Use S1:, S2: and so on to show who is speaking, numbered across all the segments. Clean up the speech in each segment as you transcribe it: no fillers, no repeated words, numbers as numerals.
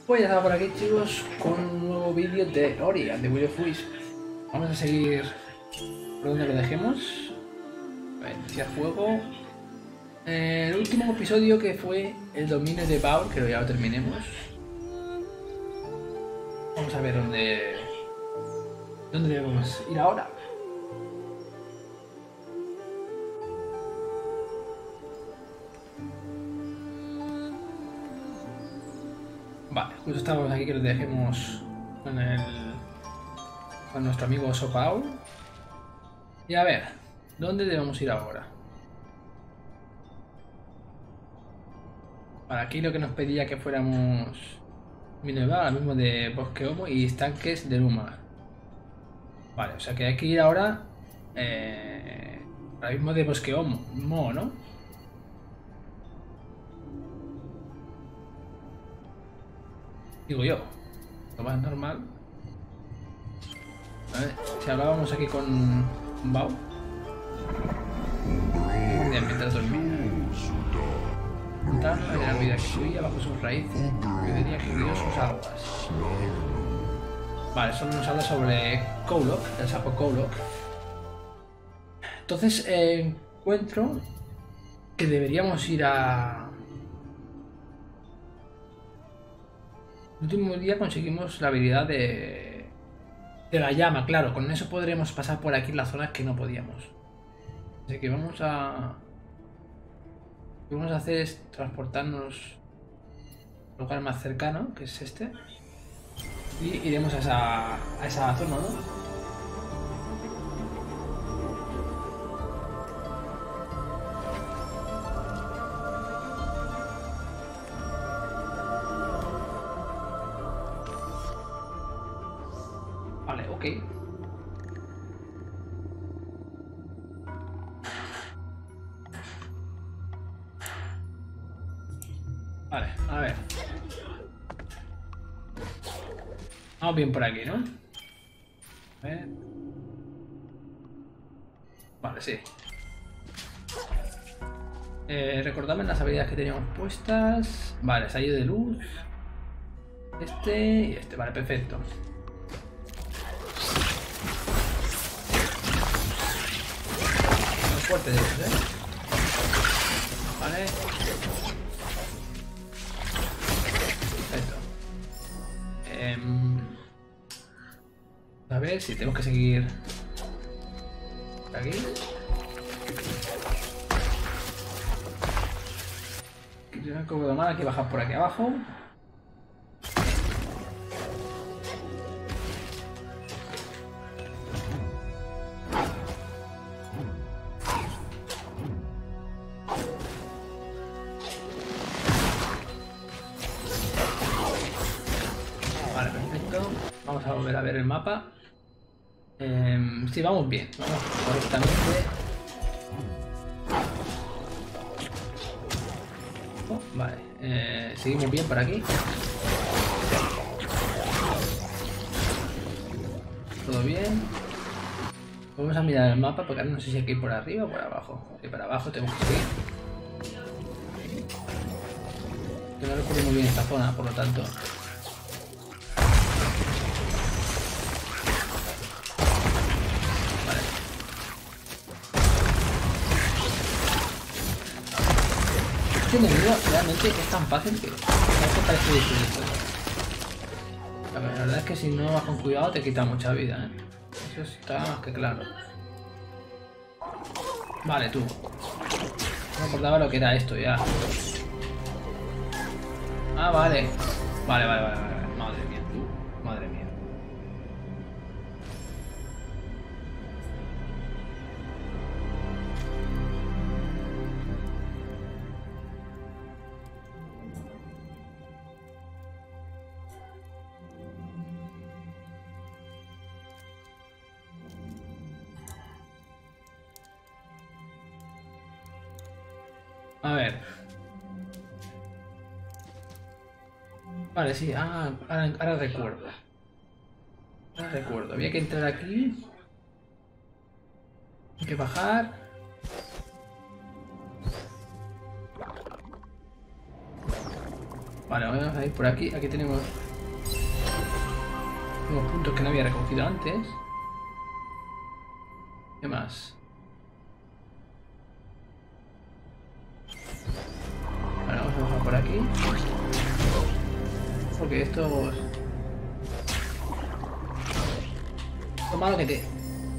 S1: Pues ya estamos por aquí, chicos, con un nuevo vídeo de Ori and the Will of Wisps. Vamos a seguir por donde lo dejemos. A ver, iniciar juego. El último episodio, que fue el dominio de Baur, que ya lo terminemos. Vamos a ver dónde debemos ir ahora. Vale, justo estamos aquí, que lo dejemos con nuestro amigo Sopao. Y a ver, ¿dónde debemos ir ahora? Vale, aquí lo que nos pedía que fuéramos Minerva, ahora mismo de Bosque Homo y estanques de Luma. Vale, o sea que hay que ir ahora ahora mismo de Bosque Homo, ¿no? Digo yo, lo más normal. A ver, si hablábamos aquí con Bao. Bien, mientras dormía. Montar la vida que fluía bajo sus raíces, que diría que guió sus aguas. Vale, solo nos habla sobre Koulok, el sapo Koulok. Entonces encuentro que deberíamos ir a... El último día conseguimos la habilidad de la llama, claro, con eso podremos pasar por aquí en las zonas que no podíamos. Así que vamos a... Lo que vamos a hacer es transportarnos al lugar más cercano, que es este. Y iremos a esa zona, ¿no? Vale, ok. Vale, a ver. Vamos bien por aquí, ¿no? A ver. Vale, sí. Recordadme las habilidades que teníamos puestas. Vale, sallo de luz. Este y este, vale, perfecto. Son fuertes estos, ¿eh? Vale. Perfecto. A ver si tenemos que seguir por aquí. Como de mal, hay que bajar por aquí abajo. Vale, perfecto. Vamos a volver a ver el mapa. Sí, vamos bien. Vamos correctamente. Oh, vale. Seguimos bien por aquí. Todo bien. Vamos a mirar el mapa porque ahora no sé si hay que ir por arriba o por abajo. Y para abajo tenemos que seguir. Que no recuerdo muy bien esta zona, por lo tanto. Vale. Este enemigo realmente es tan fácil que esto parece difícil. La verdad es que si no vas con cuidado te quita mucha vida, ¿eh? Eso está más que claro. Vale, tú. No me acordaba lo que era esto ya. Ah, vale. Vale. Madre mía, tú. Madre mía. A ver. Vale, sí. Ah, ahora recuerdo. Ahora recuerdo. Había que entrar aquí. Hay que bajar. Vale, vamos a ir por aquí. Aquí tenemos unos puntos que no había recogido antes. ¿Qué más? Vale, vamos a bajar por aquí. Porque estos... Lo malo que te...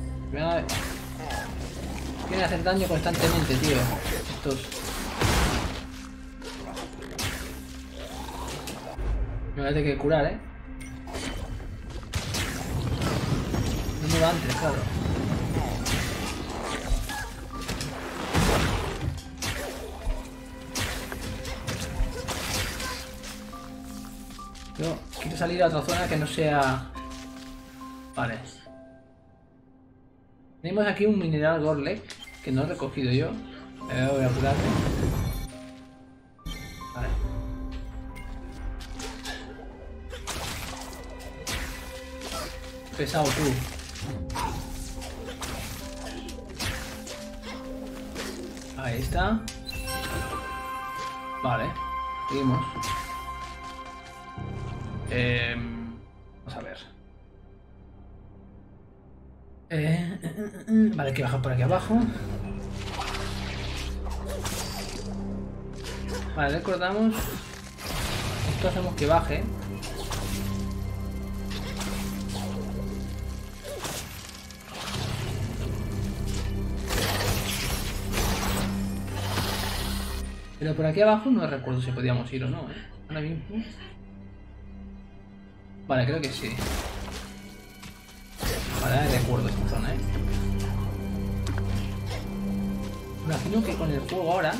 S1: Quieren hacer daño constantemente, tío. Estos... Me voy a tener que curar, ¿eh? No me va antes, claro. Yo quiero salir a otra zona que no sea... Vale. Tenemos aquí un mineral Gorlek que no he recogido yo. Voy a curarme. Vale. Pesado tú. Ahí está. Vale. Seguimos. Vamos a ver. Vale, hay que bajar por aquí abajo. Vale, recordamos. Esto hacemos que baje. Pero por aquí abajo no recuerdo si podíamos ir o no, ¿eh? Ahora mismo. Vale, creo que sí. Vale, recuerdo esta zona, ¿eh? Me imagino que con el fuego ahora...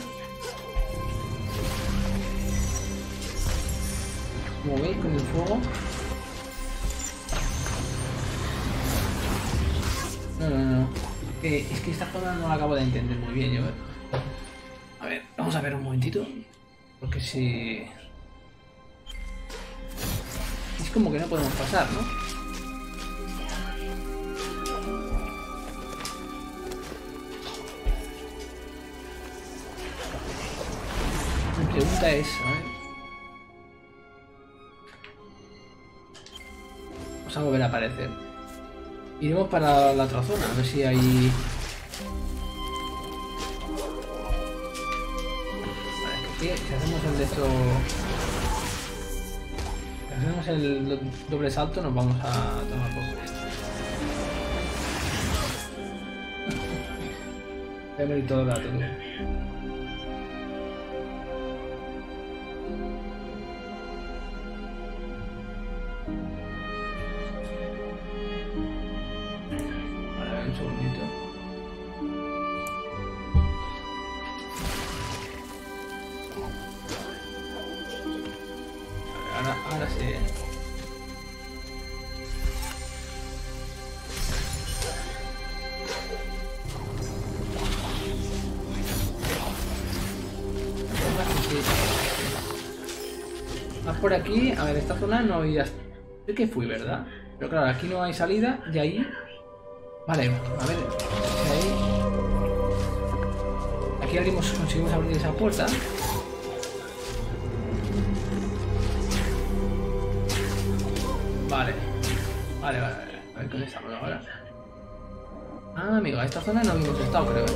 S1: Como veis, con el fuego... No. Es que esta zona no la acabo de entender muy bien, yo. A ver, vamos a ver un momentito. Porque si... Es como que no podemos pasar, ¿no? Mi pregunta es, a ver... Vamos a volver a aparecer. Iremos para la otra zona, a ver si hay... Vale, es que si hacemos el de esto... Si hacemos el doble salto nos vamos a tomar poco. Voy a morir todo el rato, tú. Un segundito. Ahora sí. Más por aquí, a ver, esta zona no había... Sé que fui, ¿verdad? Pero claro, aquí no hay salida y ahí... Vale, a ver, ahí... Aquí conseguimos abrir esa puerta. Vale. A ver dónde estamos ahora. Ah, amigo, a esta zona no habíamos estado, creo.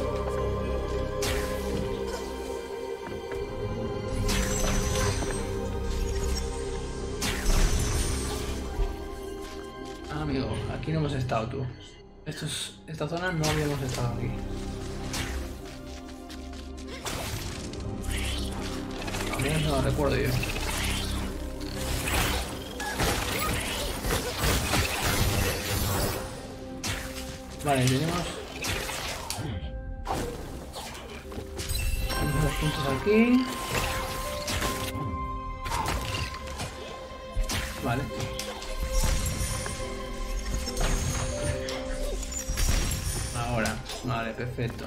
S1: Ah, amigo, aquí no hemos estado, tú. Esta zona no habíamos estado aquí. Al menos no lo recuerdo yo. Vale, tenemos dos puntos aquí. Vale. Ahora, vale, perfecto.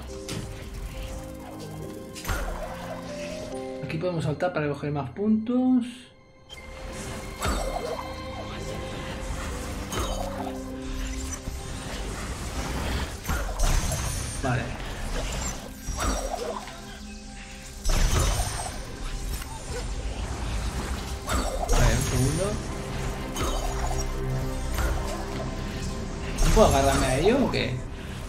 S1: Aquí podemos saltar para coger más puntos. Vale. ¿Puedo agarrarme a ello o qué?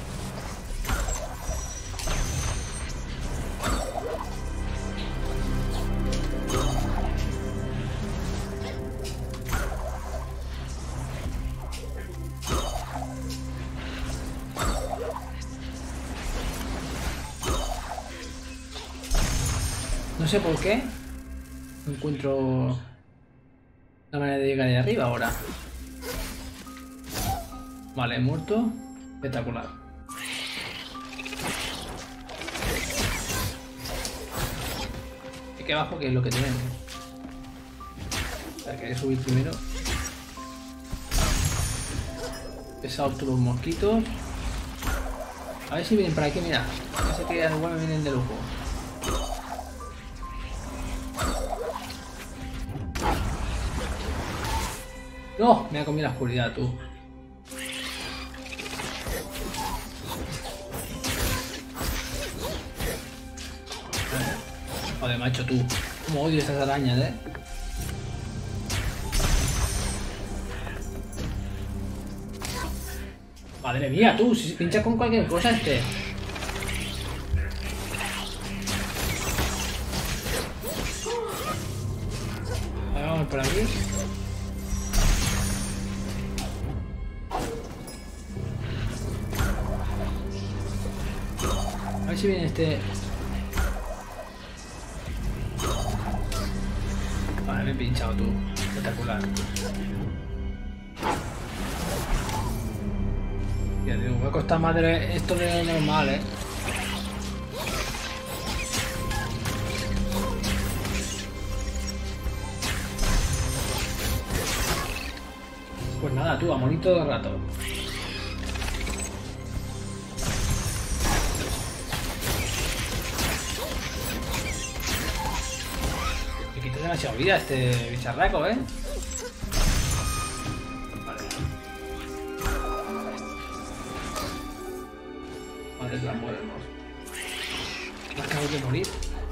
S1: No sé por qué. No encuentro la manera de llegar de arriba ahora. Vale, muerto. Espectacular. Aquí abajo, que es lo que tenemos. O sea, que hay que subir primero. Pesados todos los mosquitos. A ver si vienen por aquí, mira. Parece que igual me vienen de lujo. No, me ha comido la oscuridad, tú. Joder, macho, tú. Como odio estas arañas, ¿eh? Madre mía, tú, si se pincha con cualquier cosa este. A ver, vamos por aquí. A ver si viene este. Vale, me he pinchado tú. Espectacular. Ya digo, me ha costado más de esto de lo normal, ¿eh? Pues nada, tú, a morir todo el rato. Me quita demasiada vida este bicharraco, ¿eh? Vale. La podemos. Me acabo de morir.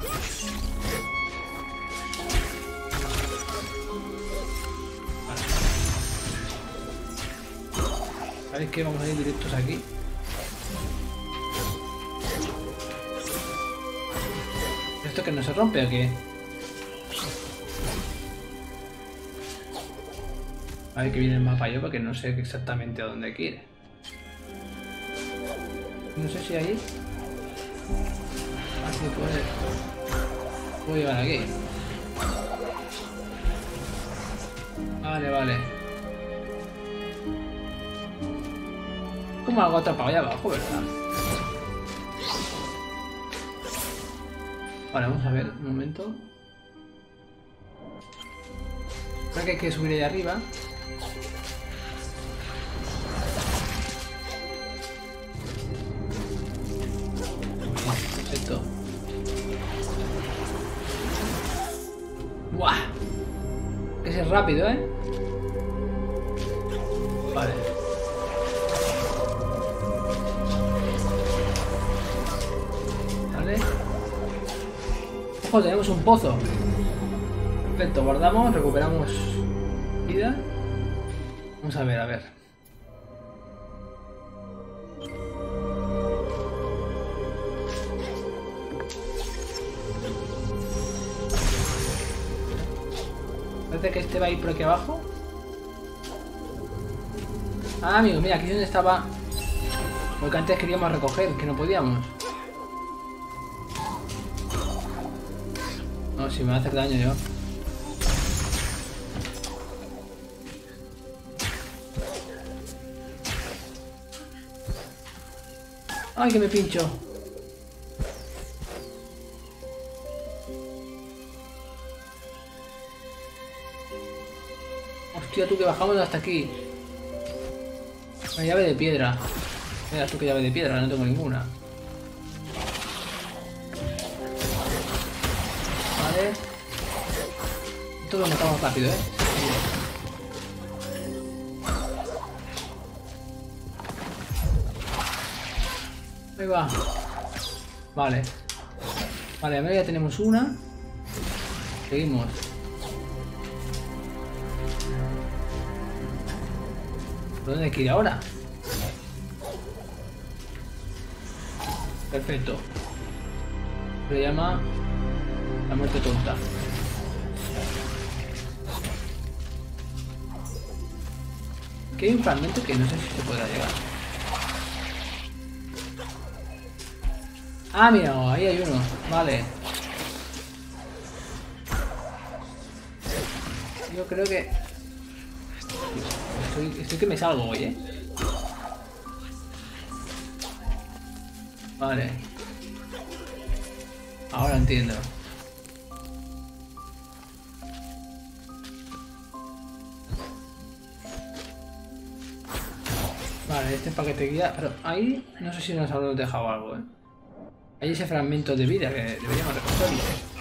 S1: Vale. ¿Sabéis qué? Vamos a ir directos aquí. ¿Esto que no se rompe o qué? A ver que viene el mapa yo porque no sé exactamente a dónde quiere. No sé si ahí. Así puedo llegar aquí. Vale, vale. Como algo atrapado allá abajo, ¿verdad? Vale, vamos a ver un momento. Creo que hay que subir ahí arriba. Perfecto. ¡Buah! Ese es rápido, ¿eh? Vale. Vale. Ojo, tenemos un pozo. Perfecto, guardamos, recuperamos vida. Vamos a ver, a ver. Parece que este va a ir por aquí abajo. Ah, amigo, mira, aquí es donde estaba lo que antes queríamos recoger, que no podíamos. No, si me va a hacer daño yo. Ay, que me pincho. Hostia, tú, que bajamos hasta aquí. Una llave de piedra. Mira tú, que llave de piedra, no tengo ninguna. Vale. Esto lo matamos rápido, ¿eh? Ahí va. Vale. Vale, a ver, ya tenemos una. Seguimos. ¿Por dónde hay que ir ahora? Perfecto. Se llama la muerte tonta. Aquí hay un fragmento que no sé si se podrá llegar. Ah, mira, ahí hay uno. Vale. Yo creo que... Estoy que me salgo hoy, ¿eh? Vale. Ahora entiendo. Vale, este paquete guía... Pero ahí no sé si nos habremos dejado algo, ¿eh? Hay ese fragmento de vida que deberíamos recogerlo.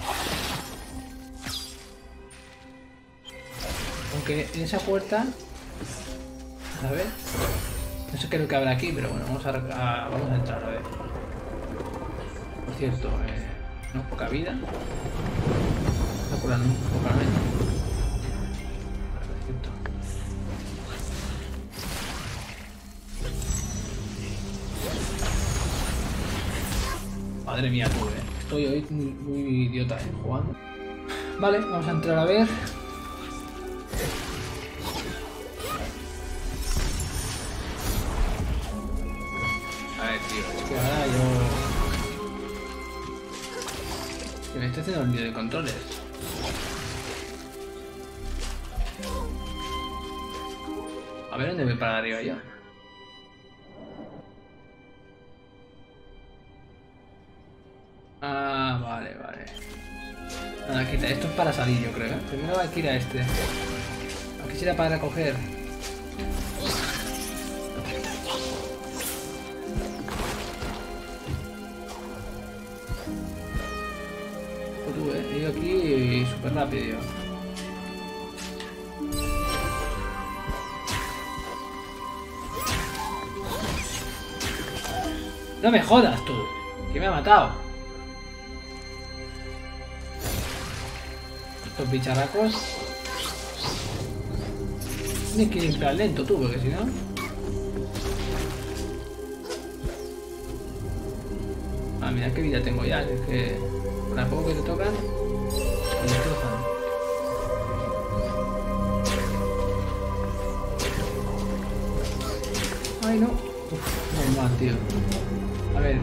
S1: Aunque en esa puerta... A ver... No sé qué es lo que habrá aquí, pero bueno, vamos a entrar, a ver. Por cierto, no, poca vida. No curan poca menos. Perfecto. Madre mía, tú, estoy hoy muy idiota, jugando. Vale, vamos a entrar a ver. A ver, tío, es que ahora yo... Que me estoy haciendo un lío de controles. A ver dónde voy para arriba yo. Ah, vale, vale. Nada, quita. Esto es para salir, yo creo, ¿eh? Primero hay que ir a este. Aquí será para recoger. Tú, he ido aquí súper rápido. No me jodas, tú. Que me ha matado. Estos bicharracos. Tienes que limpiar lento tú, porque si no... Ah, mira qué vida tengo ya. Es que... Por a poco que te tocan... Te destrozan. Ay, no. Uf, normal, tío. A ver.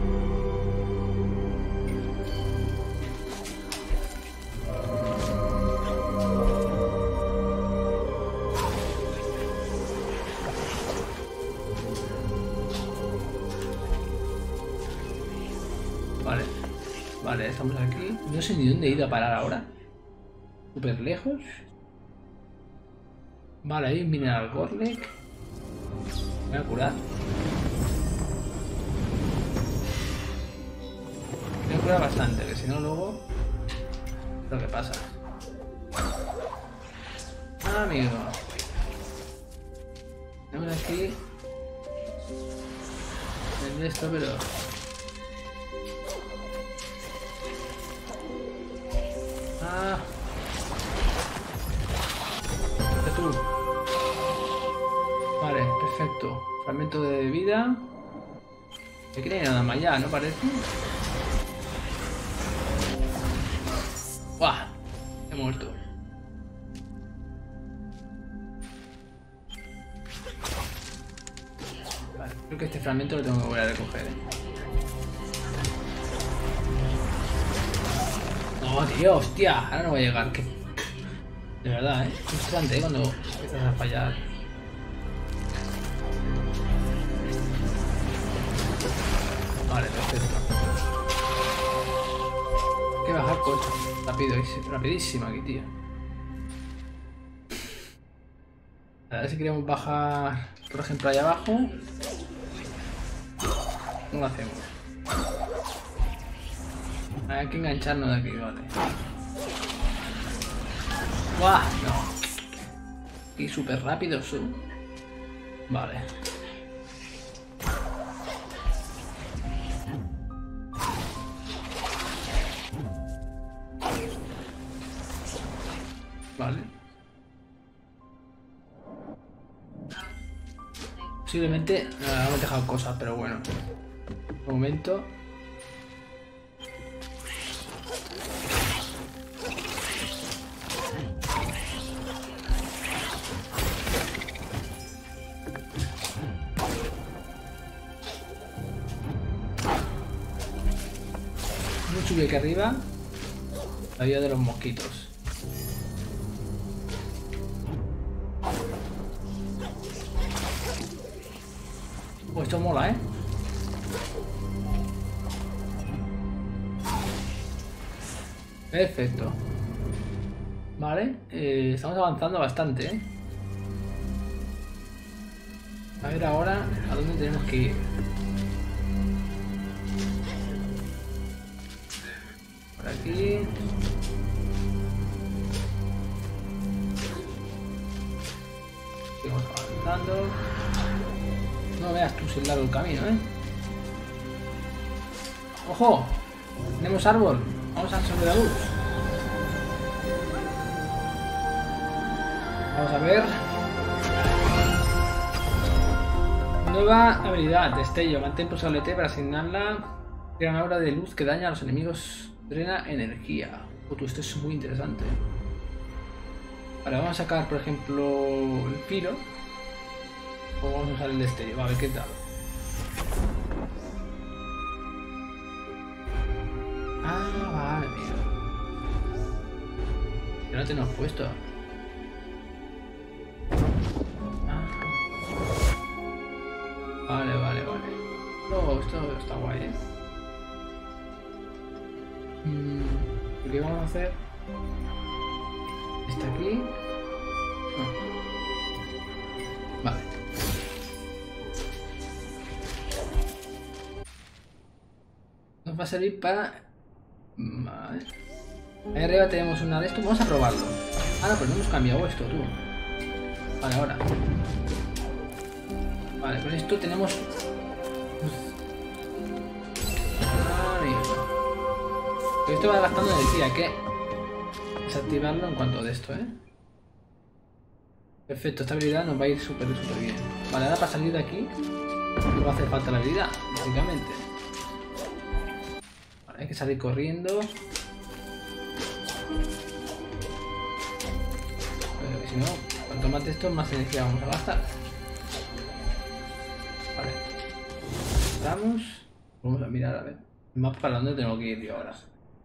S1: Vale. Vale, estamos aquí. No sé ni dónde he ido a parar ahora. Súper lejos. Vale, hay un mineral Gorlek. Me voy a curar. Me voy a curar bastante, que si no luego... Lo que pasa. Ah, amigo. Tenemos aquí... El de esto, pero... Ah. Tú. Vale, perfecto. Fragmento de vida. Aquí no hay nada más ya, ¿no parece? ¡Buah! He muerto. Vale, creo que este fragmento lo tengo que volver a recoger, No, tío, hostia. Ahora no voy a llegar. De verdad, Es frustrante, cuando empiezas a fallar. Vale, perfecto. Hay que bajar coche. Rapidísimo aquí, tío. A ver si queremos bajar, por ejemplo, ahí abajo. No lo hacemos. Hay que engancharnos de aquí, vale. ¡Guau! No. Y súper rápido son. Vale. Vale. Posiblemente hemos dejado cosas, pero bueno. Un momento. subir aquí arriba. La vida de los mosquitos. Pues esto mola, ¿eh? Perfecto. Vale, estamos avanzando bastante, ¿eh? A ver ahora a dónde tenemos que ir. Por aquí. Seguimos avanzando. No veas tú si largo el camino, ¿eh? ¡Ojo! Tenemos árbol. Vamos a sobre la luz. Vamos a ver. Nueva habilidad, destello. Mantén pulsado LT para asignarla. Crea una aura de luz que daña a los enemigos. Drena energía. Esto es muy interesante. Vale, vamos a sacar, por ejemplo, el filo. O vamos a usar el destello. A ver qué tal. Ah, vale, mira. Ya lo tenemos puesto. Vale, vale, vale. Oh, esto está guay, ¿eh? ¿Qué vamos a hacer? ¿Está aquí? No. Vale. Nos va a servir para... Vale. Ahí arriba tenemos una de estos. Vamos a probarlo. Ah, no, pero no hemos cambiado esto, tú. Vale, ahora. Vale, con esto tenemos... Pero esto va gastando energía, hay que desactivarlo en cuanto de esto, ¿eh? Perfecto, esta habilidad nos va a ir súper bien. Vale, ahora para salir de aquí nos va a hacer falta la habilidad, básicamente. Vale, hay que salir corriendo. Si no, cuanto más de esto, más energía vamos a gastar. Vale. Vamos a mirar a ver el mapa para dónde tengo que ir yo ahora.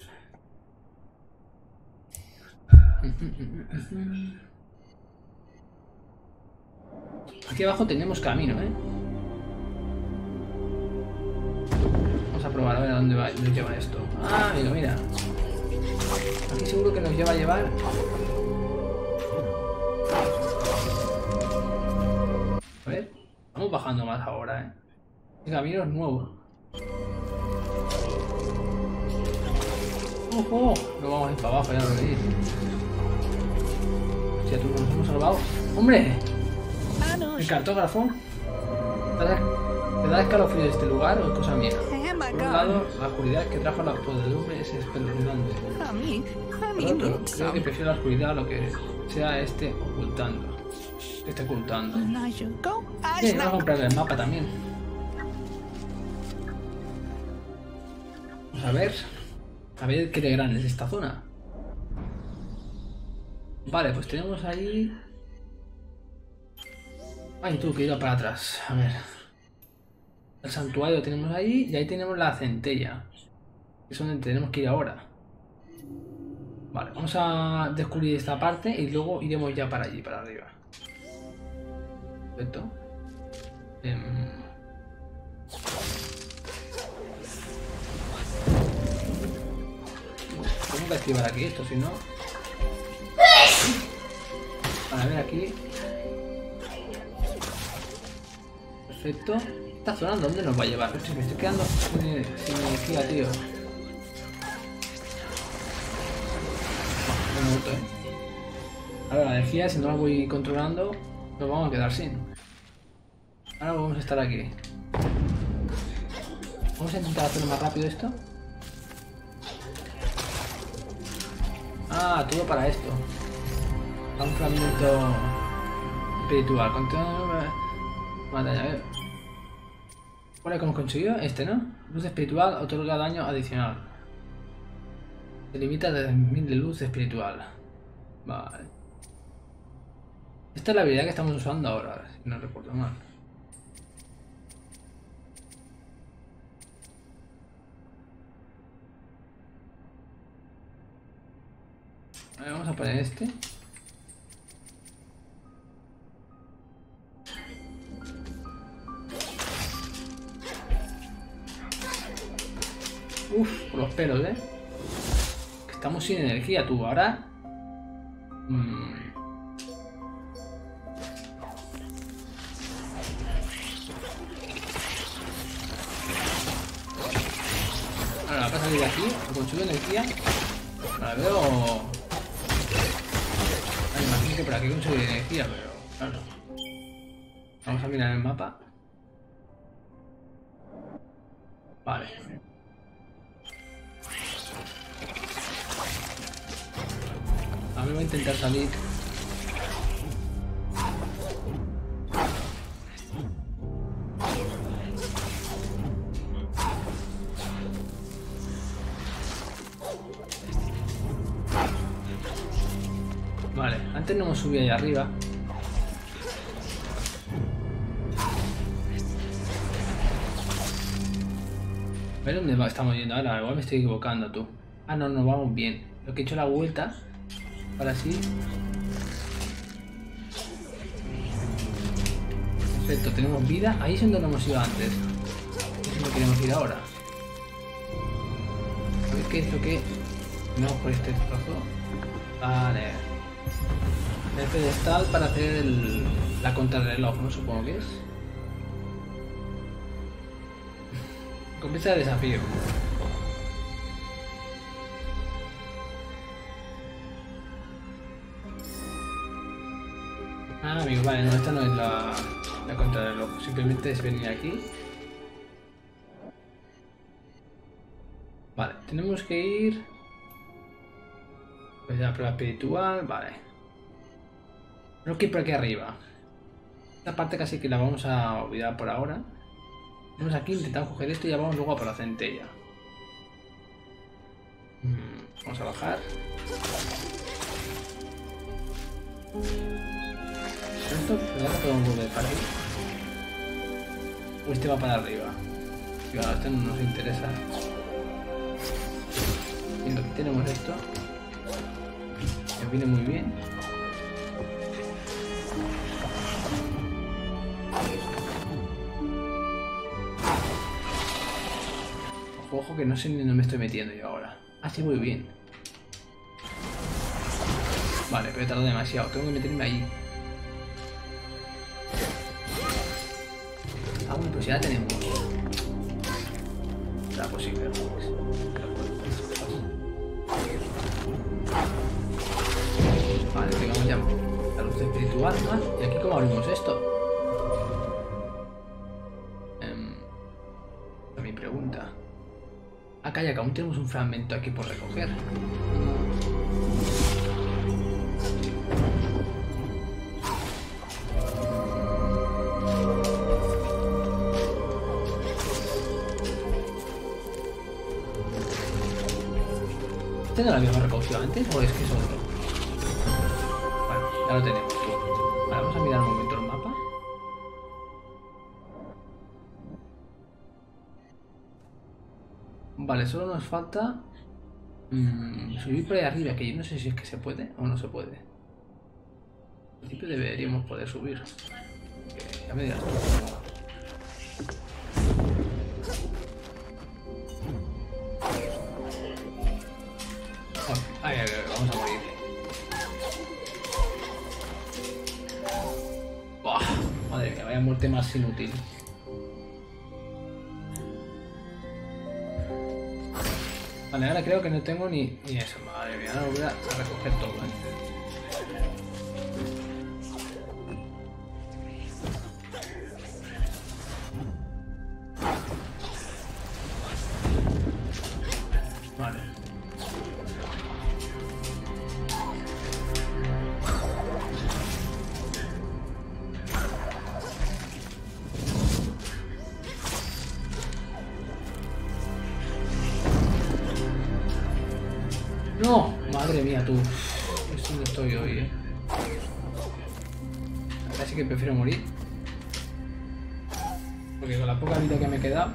S1: Aquí abajo tenemos camino, ¿eh? Vamos a probar a ver a dónde nos lleva esto. Ah, amigo, mira. Aquí seguro que nos lleva a llevar. A ver, vamos bajando más ahora, ¿eh? El camino es nuevo. ¡Ojo! No vamos a ir para abajo, ya lo veis. Hostia, tú nos hemos salvado. ¡Hombre! El cartógrafo. ¿Te da escalofrío de este lugar o es cosa mía? Por un lado, la oscuridad que trajo la podredumbre es espeluznante. Por otro, creo que prefiero la oscuridad a lo que sea este ocultando. Que esté ocultando. Sí, vamos a comprar el mapa también. Vamos a ver qué de grande es esta zona. Vale, pues tenemos ahí... Ay, tú, que ir para atrás. A ver. El santuario tenemos ahí y ahí tenemos la centella. Que es donde tenemos que ir ahora. Vale, vamos a descubrir esta parte y luego iremos ya para allí, para arriba. Perfecto. Tengo que activar aquí esto, si no... Vale, a ver aquí. Perfecto. Esta zona, ¿dónde nos va a llevar? Me estoy quedando sin energía, tío. Me gusta, ¿eh? Ahora la energía, si no la voy controlando, nos vamos a quedar sin. Ahora vamos a estar aquí. Vamos a intentar hacerlo más rápido esto. Ah, todo para esto. Un fragmento espiritual. Batalla, a ver. ¿Cuál es que hemos conseguido? Este, ¿no? Luz espiritual otorga daño adicional. Se limita a 10.000 de luz espiritual. Vale. Esta es la habilidad que estamos usando ahora, si no recuerdo mal. ver, vamos a poner este. Uf, por los pelos, ¿eh? Que estamos sin energía, tú. Ahora... Ahora, va a salir de aquí, consume energía. Ahora veo... Me imagino que por aquí consigue energía, pero... Claro. Vamos a mirar el mapa. Vale. A ver, voy a intentar salir. Vale, antes no hemos subido ahí arriba. A ver dónde estamos yendo ahora, igual me estoy equivocando tú. Ah, no, nos vamos bien. Lo que he hecho la vuelta. Ahora sí. Perfecto, tenemos vida. Ahí es donde no hemos ido antes. Es donde queremos ir ahora. A ver qué es lo que... No, por este trozo. Vale. El pedestal para hacer la contrarreloj, ¿no? Supongo que es. Comienza el desafío. Ah, amigo, vale, no, esta no es la contrarreloj. Simplemente es venir aquí. Vale, tenemos que ir... Pues la prueba espiritual, vale. Tenemos que ir por aquí arriba. Esta parte casi que la vamos a olvidar por ahora. Vamos aquí, intentamos coger esto y ya vamos luego a por la centella. Vamos a bajar. ¿Esto? ¿Verdad que podemos volver para ahí? O este va para arriba. Y ahora este no nos interesa. Viendo que tenemos esto. Que viene muy bien. Ojo que no sé ni dónde me estoy metiendo yo ahora. Ah, sí, muy bien. Vale, pero he tardado demasiado. Tengo que meterme allí. Ah, bueno, pues ya la tenemos. Será posible, pues. Vale, pegamos ya la luz espiritual, ¿no? ¿Y aquí cómo abrimos esto? Mi pregunta. Ah, calla, que aún tenemos un fragmento aquí por recoger. ¿Este no lo habíamos recogido antes o es que es otro? Bueno, ya lo tenemos tú. Vale, vamos a mirar un momento el mapa. Vale, solo nos falta subir por ahí arriba, que yo no sé si es que se puede o no se puede. En principio deberíamos poder subir. Ya me dirás tú. Ay, vamos a morir. Buah, madre mía, vaya muerte más inútil. Vale, ahora creo que no tengo ni eso. Madre mía, ahora voy a recoger todo. Vale. No, madre mía, tú. Esto no estoy hoy, Así que prefiero morir. Porque con la poca vida que me queda.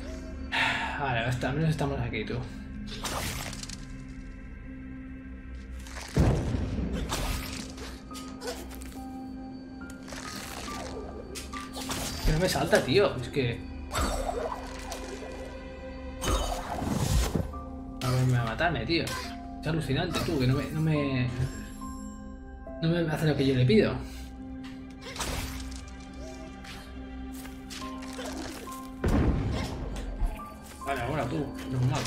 S1: Vale, hasta al menos estamos aquí, tú. No me salta, tío. Es que... A ver, me va a matarme, tío. Es alucinante, tú, que no me hace lo que yo le pido. Vale, ahora tú, normal.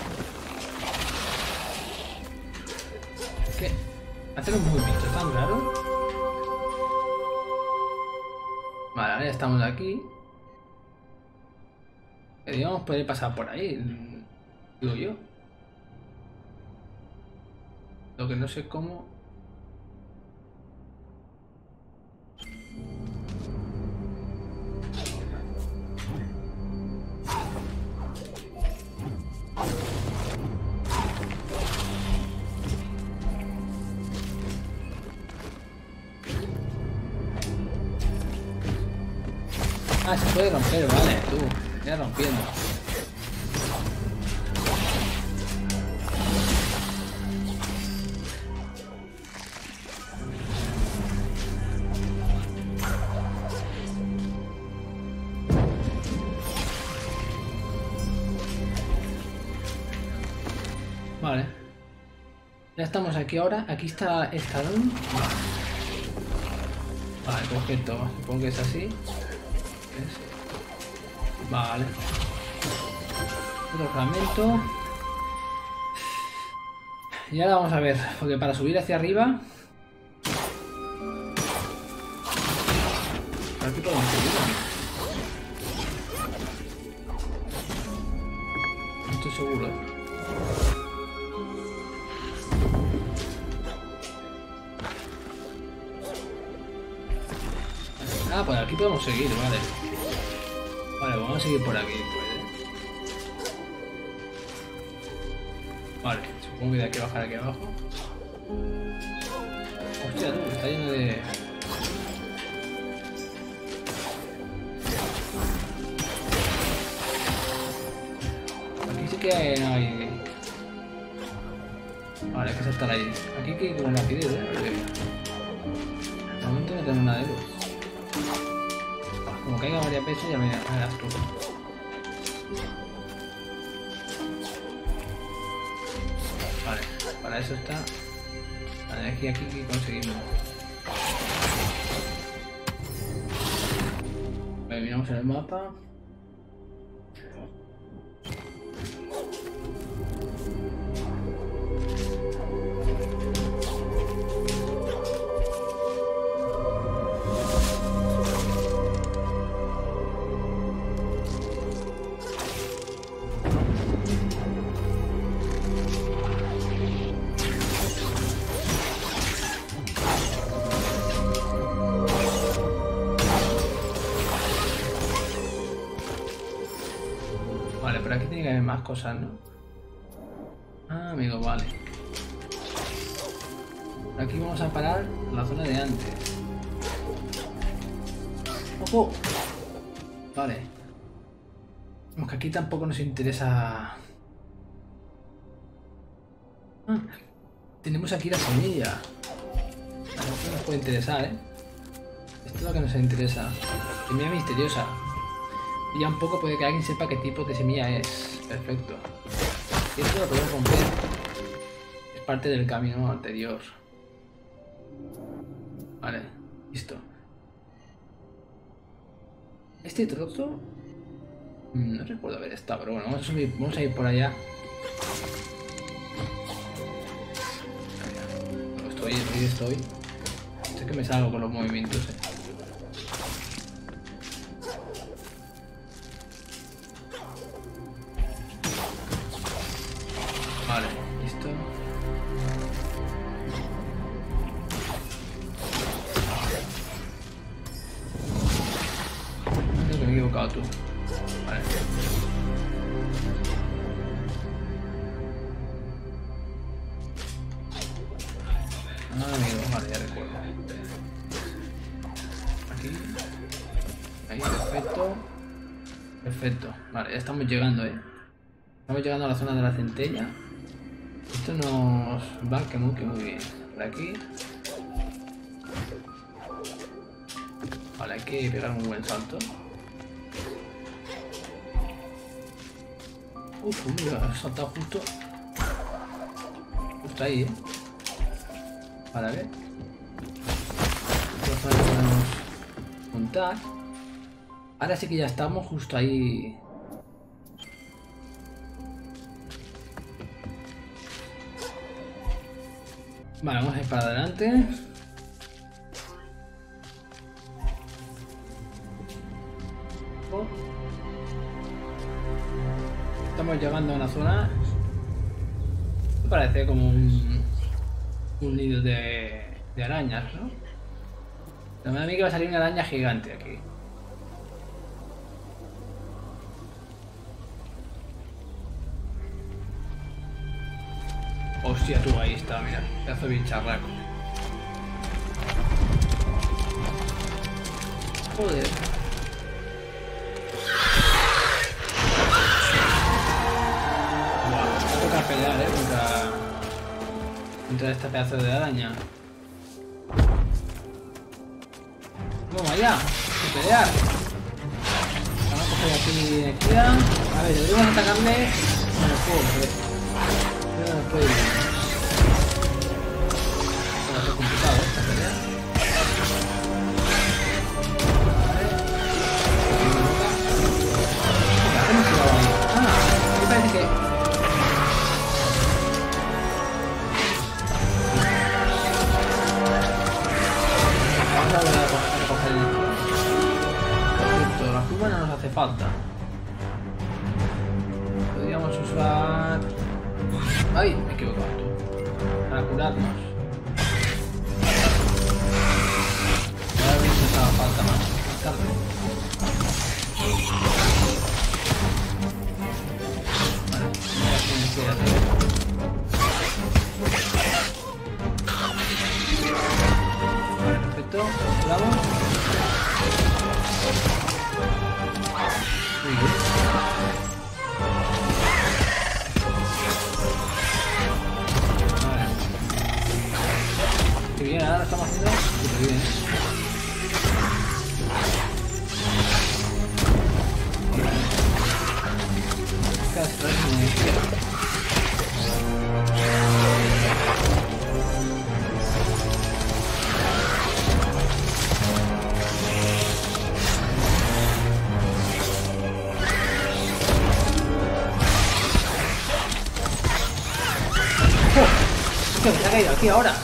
S1: Es que hacer un movimiento tan raro. Vale, ahora ya estamos aquí. Deberíamos poder pasar por ahí, digo yo. Lo que no sé cómo... Ah, se puede romper, vale, tú. Ya rompiendo. Vale. Ya estamos aquí ahora. Aquí está el talón. Vale, perfecto. Supongo que es así. Vale. Otro fragmento. Y ahora vamos a ver, porque para subir hacia arriba... Por aquí podemos subir. No estoy seguro. Ah, por aquí podemos seguir, vale. Vale, vamos a seguir por aquí, pues. Vale, supongo que de aquí a bajar aquí abajo. Hostia, tú, está lleno de... Aquí sí que hay... Vale, hay que saltar ahí. Aquí hay que ir con rapidez, porque... De momento no tenemos nada de luz. Como caiga varias veces ya me das tú. Vale, para eso está la energía aquí que conseguimos. Vale, miramos en el mapa. Vale, pero aquí tiene que haber más cosas, ¿no? Ah, amigo, vale. Aquí vamos a parar la zona de antes. ¡Ojo! Vale. Como que aquí tampoco nos interesa... Ah, tenemos aquí la semilla. Esto nos puede interesar, ¿eh? Esto es lo que nos interesa. Semilla misteriosa. Y ya un poco puede que alguien sepa qué tipo de semilla es. Perfecto. Y esto lo podemos romper. Es parte del camino anterior. Vale, listo. Este trozo... No recuerdo haber estado, pero bueno, vamos a subir, vamos a ir por allá. Estoy. Sé que me salgo con los movimientos, Vale, listo. Creo que me he equivocado tú. Vale. Ah, amigo, vale, ya recuerdo. Aquí. Ahí, perfecto. Perfecto. Vale, ya estamos llegando, Estamos llegando a la zona de la centella. Esto nos va que muy bien. Por aquí. Vale, hay que pegar un buen salto. Uf, mira, ha saltado justo. Justo ahí, Para ver. Esta zona que podemos montar. Ahora sí que ya estamos justo ahí. Vale, vamos a ir para adelante. Estamos llegando a una zona. Parece como un nido de arañas, ¿no? Me da a mí que va a salir una araña gigante aquí. Hostia, tú, ahí está, mira. Pedazo de bicharraco. Joder. Buah, me toca pelear, contra este pedazo de araña. Vamos allá, a pelear. Vamos a coger aquí energía. A ver, deberíamos atacarle con el fuego, pero no puede ir. Va a ser complicado esta pelea. Vale. ¿Qué hemos tirado ahí? Ah, me parece que... Vamos a volver a recoger el... Perfecto, la pluma no nos hace falta. Podríamos usar... ¡Ay! Me he equivocado tú. Para curarnos. Ahora bien nos haga falta más tarde. Vale, ya tienes que hacer. Vale, perfecto. Curamos. Muy bien. Qué bien, ahora lo estamos haciendo súper bien. Casi traes una energía. ¡Oh! ¿Qué me ha caído aquí ahora?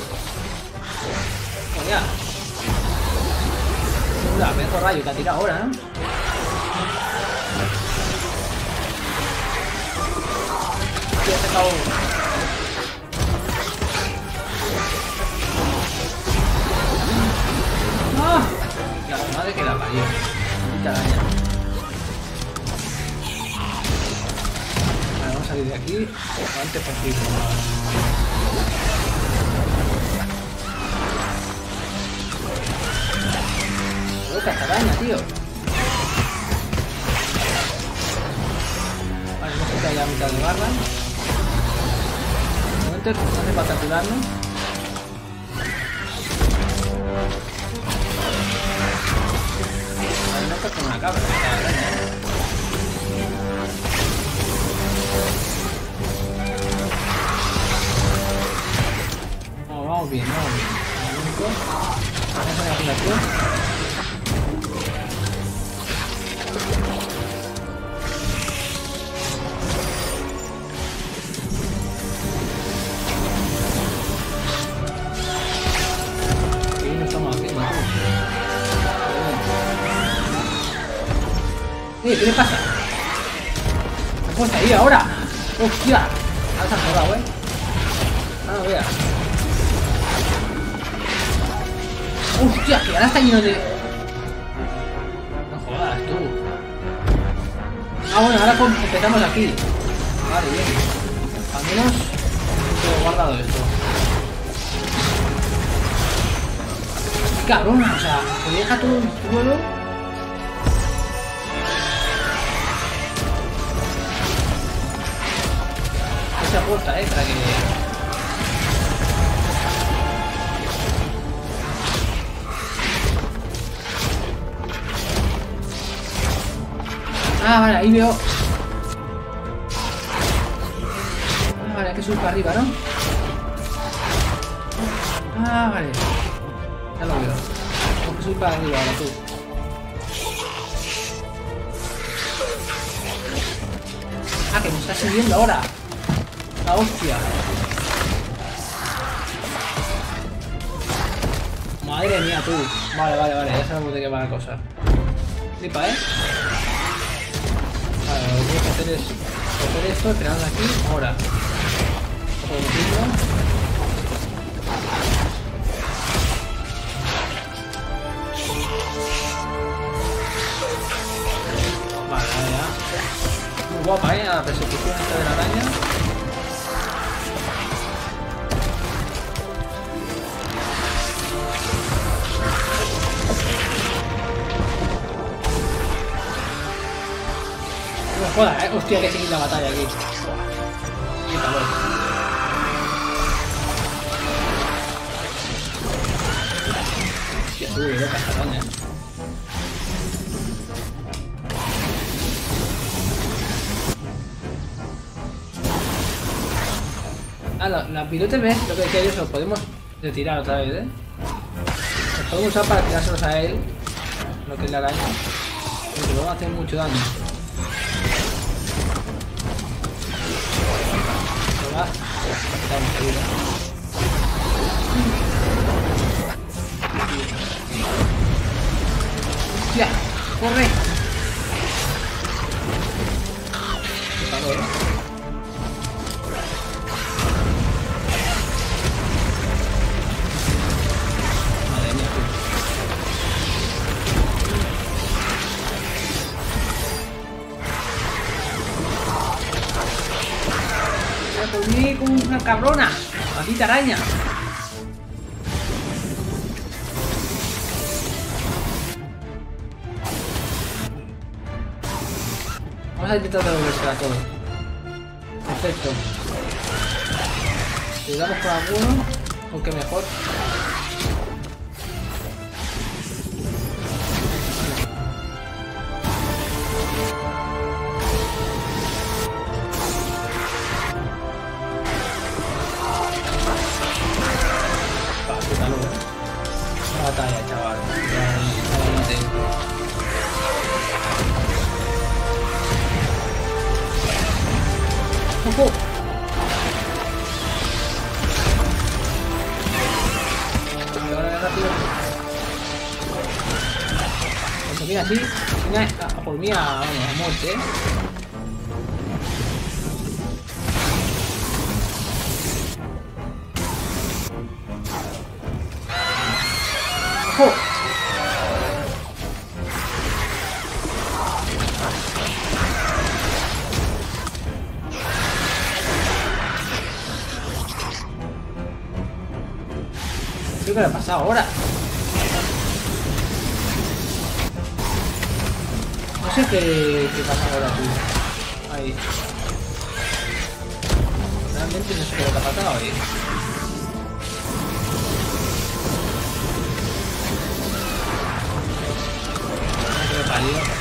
S1: Ya. Mira, pedazo rayo que ha tirado ahora, ¿eh? Tío, se acabó. ¡Ah! La madre que la parió. Maldita araña. Vale, vamos a salir de aquí lo antes posible. Esta araña, tío. Vale, hemos quitado ya mitad de barra. De momento no hace falta curarnos. Vale, no está con una cabra esta araña. No, vamos bien, vamos bien. Lo único, vamos a la curación. ¿Qué le pasa? ¿Qué puesto ahí ahora? ¡Hostia! Ahora se ha jugado, Ah, vea. ¡Hostia! Que ahora está lleno de... No jodas, tú. Ah, bueno, ahora empezamos aquí. Vale, bien. Al menos he guardado esto. Cabrón, o sea, te deja todo el suelo. Esa puerta, para que... Ah, vale, ahí veo... subir para arriba, ¿no? Ah, vale. Ya lo veo. Tengo que subir para arriba ahora, tú. Ah, que me está siguiendo ahora. La hostia. Madre mía, tú. Vale, ya sabemos de qué va la cosa. Flipa, ¿eh? Vale, lo que tengo que hacer es coger esto, esperarnos aquí, ahora. Vale, ya. Muy guapa, ¿eh? La persecución esta de la araña. No me jodas, hostia, que seguir la batalla aquí. Qué calor. Hostia, sube loca esta araña. Ah, la pilotes, ¿ves? Lo que decía yo, se lo podemos retirar otra vez, ¿eh? Los podemos usar para tirárselos a él. Lo que es la araña. Porque lo va a hacer mucho daño. Lo va a quitar enseguida. ¡Hostia! ¡Corre! Qué calor, ¿eh? Con una cabrona, maldita araña. Vamos a intentar devolvérsela todo. Perfecto. Si le damos con alguno, aunque mejor. Batalla, chaval. ¡Ojo! Ahora rápido. Cuando mira así, a por mí a muerte, ¿eh? ¡Ojo! ¿Qué le ha pasado ahora? No sé qué pasa ahora, tío. Ahí. Realmente no sé qué le ha pasado ahí. No me parió.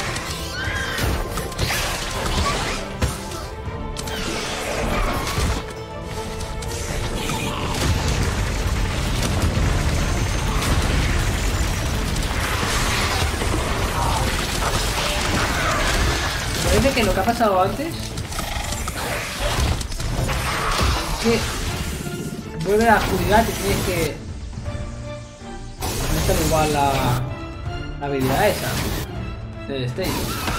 S1: Parece que lo que ha pasado antes es que vuelve a la oscuridad y tienes que no está igual la habilidad esa del stage.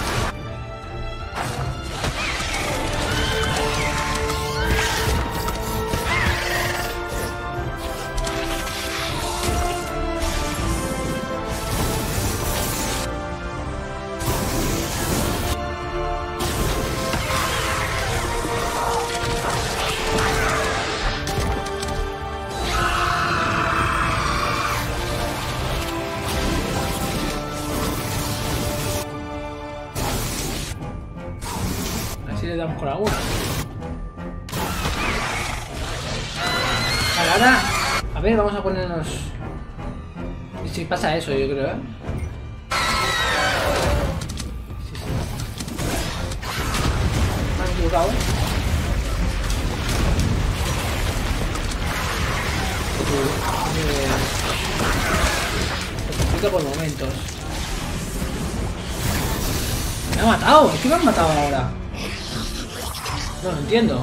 S1: Le damos con alguna. Ahora, a ver, vamos a ponernos. Y si pasa eso, yo creo, ¿eh? Sí, sí. Me he equivocado. tú. Se complica por momentos. Me ha matado. ¿Es que me han matado ahora? No lo entiendo.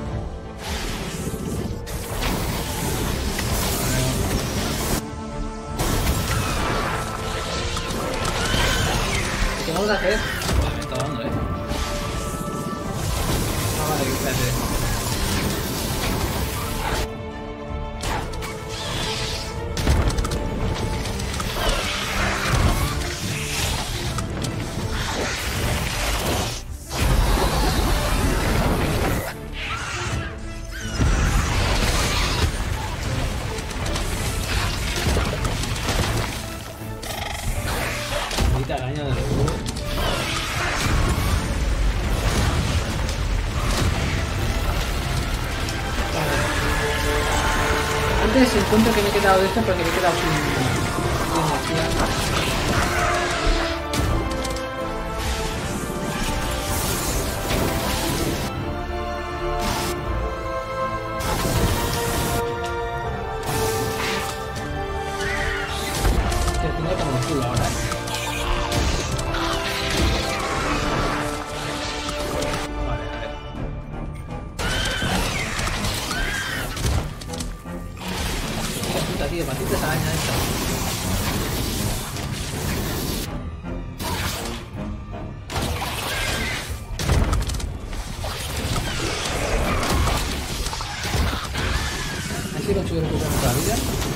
S1: ¿Qué vamos a hacer? Joder, me está dando, Ah, vale, espérate. Araña de locura. Vale. Antes encuentro que me he quedado de esto porque me he quedado sin energía. Que tengo como el culo ahora, Tío, maldita esa araña esta. Así consigo recuperar nuestra vida.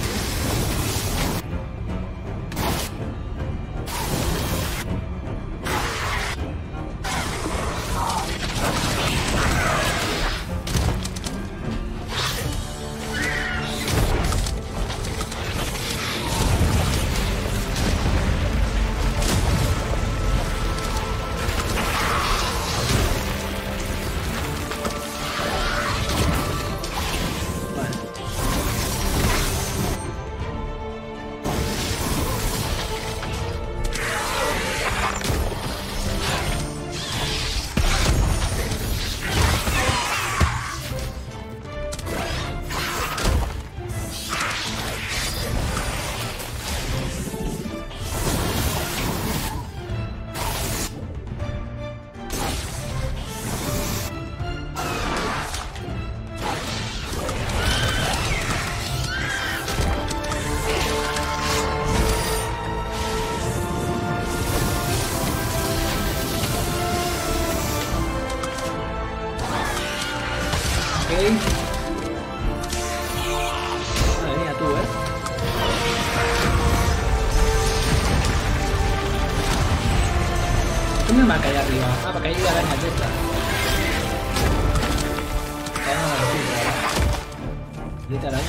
S1: Madre mía, tú, ¿Qué me marca allá arriba? Ah, para que haya arañas de estas. ¿Viste araña?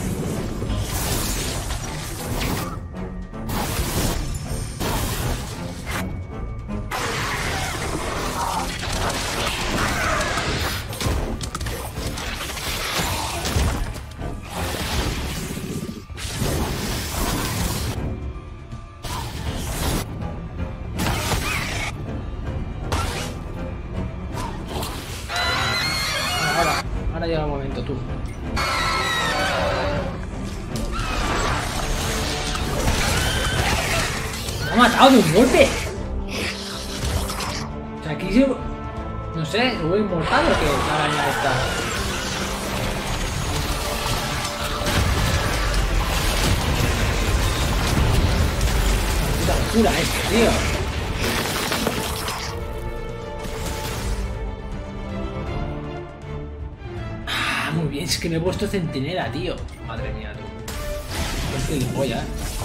S1: Ahora llega el momento, tú. Me ha matado de un golpe. O sea, aquí se... No sé, ¿se vuelve inmortal o qué? La araña esta. Puta locura esta, tío. Muy bien, es que me he puesto centinela, tío. Madre mía, tú. Es gilipollas,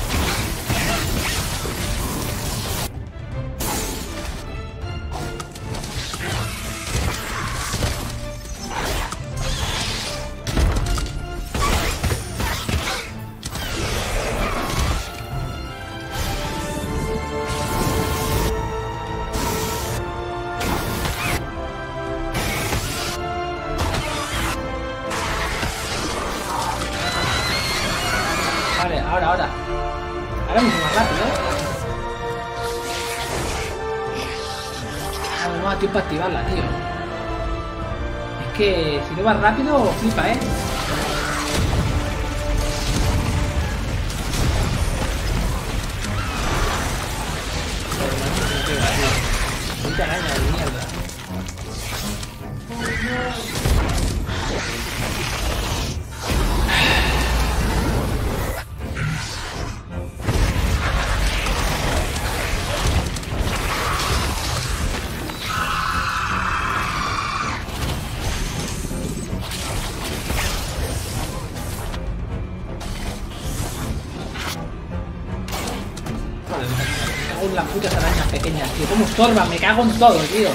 S1: Vale, ahora. Ahora mucho más rápido. No me da tiempo a activarla, tío. Es que si no vas rápido, flipa, Puta araña de mierda. Las putas arañas pequeñas, tío. Cómo estorban, me cago en todo, tío.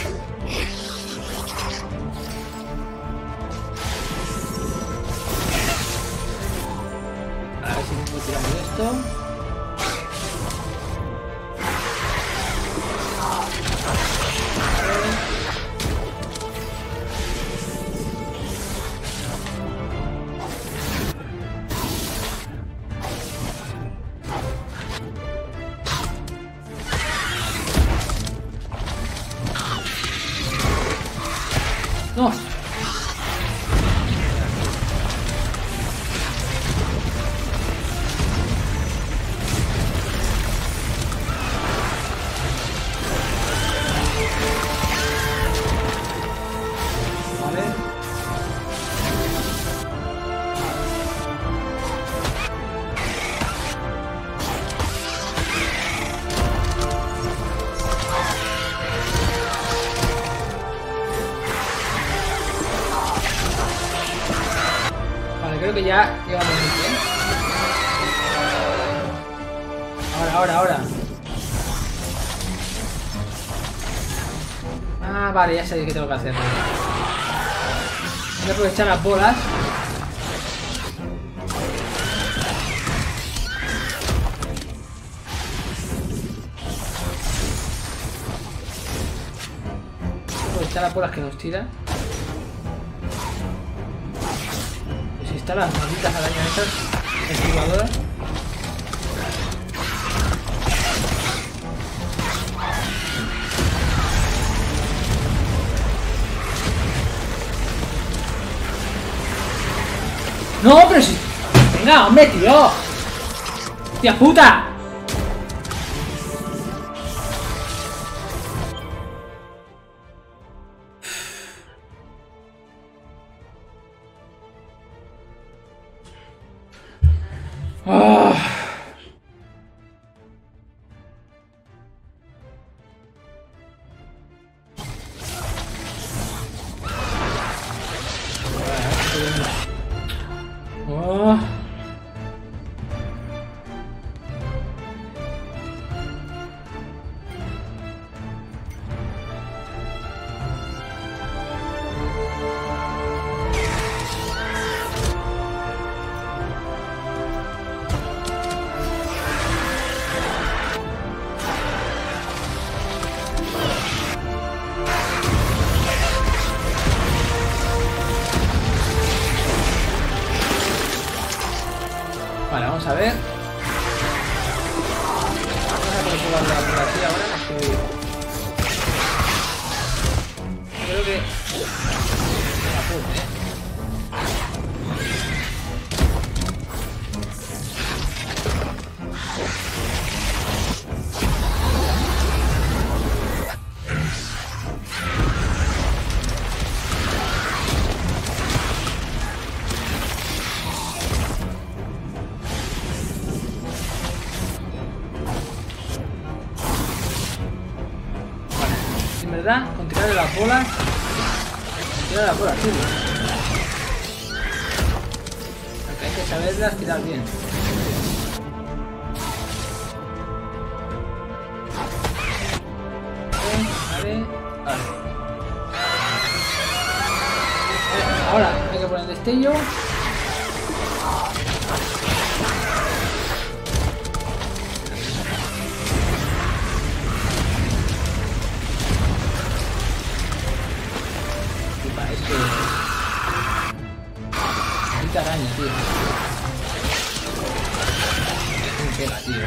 S1: A ver si me puedo tirar esto. No. Vale. Creo que ya llegamos muy bien. Ahora. Ah, vale, ya sé qué tengo que hacer. Voy a aprovechar las bolas. Voy a aprovechar las bolas que nos tira. Están las malditas arañas estas esquivadoras. No, pero si... Venga, hombre, tío. ¡Tía puta! Vale, vamos a ver. Vamos a probar por aquí ahora. Creo que... La puta, ¿verdad? Con tirarle las bolas. Tirar las bolas, tío. Aunque hay que saberlas tirar bien. Vale. Ahora hay que poner el destello. Mucha araña, tío. Me pega, tío.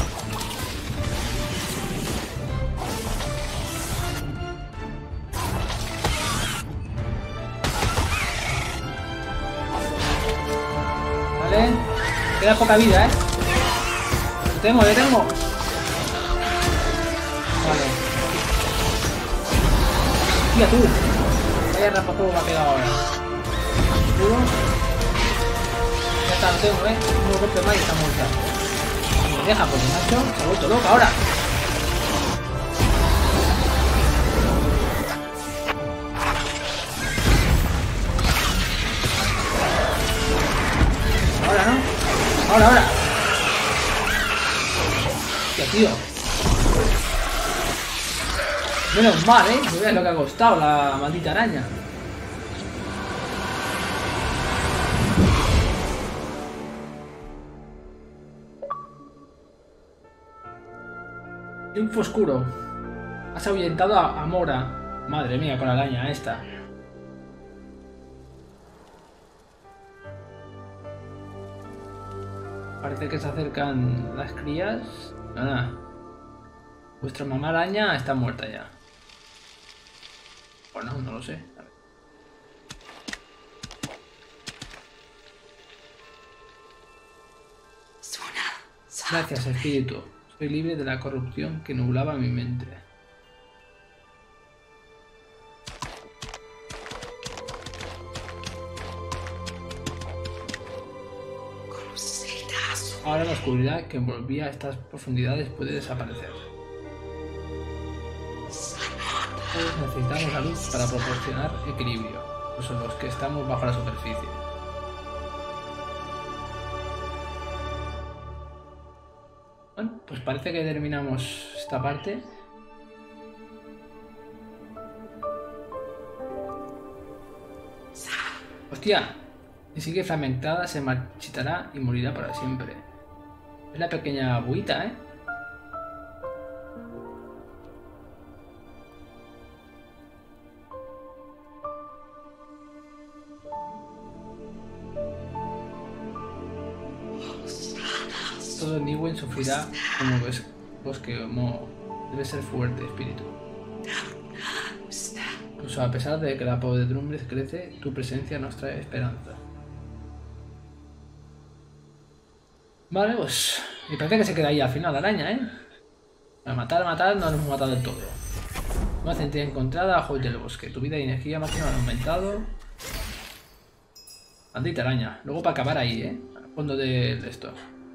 S1: Vale. Queda poca vida, ¿eh? Lo tengo. Vale. ¡Hostia, tú! Vaya rapajuego me ha pegado ahora. Duro. Ya está, lo tengo, unos golpes más y está muerta. No me deja porque macho se ha vuelto loca ahora. Ahora, ¿no? Ahora. Hostia, tío. Menos mal, no veas lo que ha costado la maldita araña. Triunfo oscuro. Has ahuyentado a Mora. Madre mía, con la araña esta. Parece que se acercan las crías. Nada. Vuestra mamá araña está muerta ya. Bueno, no lo sé. A ver. Gracias, espíritu. Soy libre de la corrupción que nublaba mi mente. Ahora la oscuridad que envolvía estas profundidades puede desaparecer. Necesitamos la luz para proporcionar equilibrio, pues los que estamos bajo la superficie. Bueno, pues parece que terminamos esta parte. ¡Hostia! Si sigue fragmentada se marchitará y morirá para siempre. Es la pequeña agüita, ¿eh? Todo Niwen sufrirá como ves bosque mo. Debe ser fuerte, espíritu. Incluso a pesar de que la podredumbre crece, tu presencia nos trae esperanza. Vale, pues... Y parece que se queda ahí al final la araña, ¿eh? Para matar, no nos hemos matado del todo. Una centella encontrada, joy del bosque. Tu vida y energía máxima han aumentado. Maldita araña. Luego para acabar ahí, ¿eh? Al fondo de esto.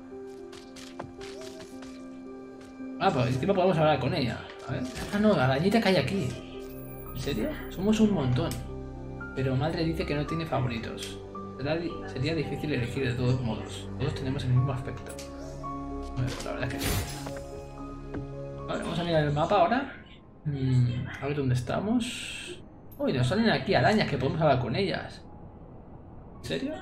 S1: Ah, pues encima podemos hablar con ella. A ver. Ah, no, la arañita que hay aquí. ¿En serio? Somos un montón. Pero madre dice que no tiene favoritos. Sería difícil elegir de todos modos. Todos tenemos el mismo aspecto. Bueno, la verdad es que sí. Vale, vamos a mirar el mapa ahora. A ver dónde estamos. Uy, nos salen aquí arañas que podemos hablar con ellas. ¿En serio?